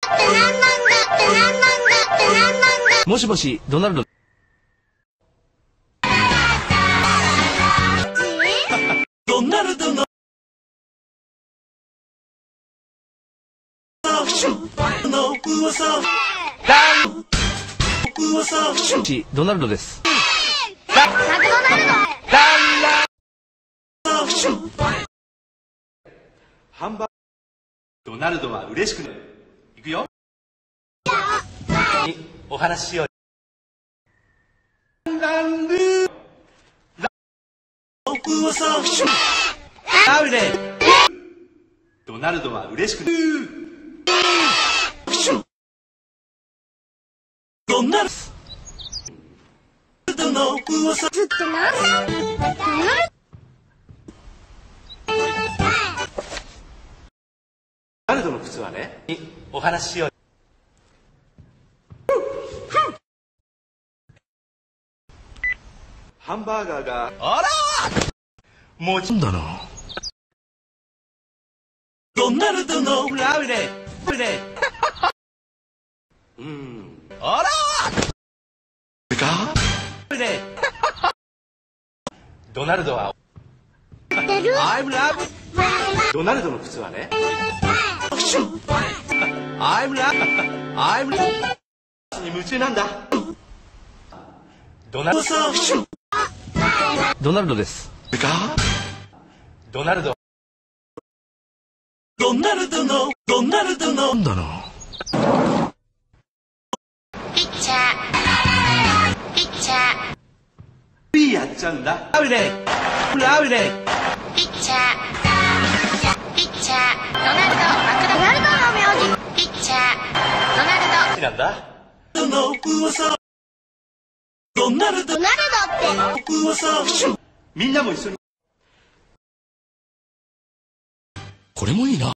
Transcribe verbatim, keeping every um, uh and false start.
もしもし、ドナルド。ドナルドの。の噂。噂。ドナルドです。ハンバードナルドは嬉しくなる。いくよ。お話ししよう。ランルラウレドナルドは嬉しくなる。ドナルドの噂。ずっとな。ドナルドの靴はね、お話ししよう。ハンバーガーが、あらもうちんだな。ドナルドのラウレラウレうん、あらかラウレドナルドはアイムラブドナルドの靴はねアイムラブアイムラブに夢中なんだ。ドナルドドナルドです。ドナルドドナルドのドナルドのなんだな。ピッチャーピッチャーピーやっちゃうんだ。ラウレラウレピッチャーピッチャードナルドマクドナルドの名字ピッチャードナルドなんだ。ドの噂ドナルドドナルドって噂。みんなも一緒に。これもいいな。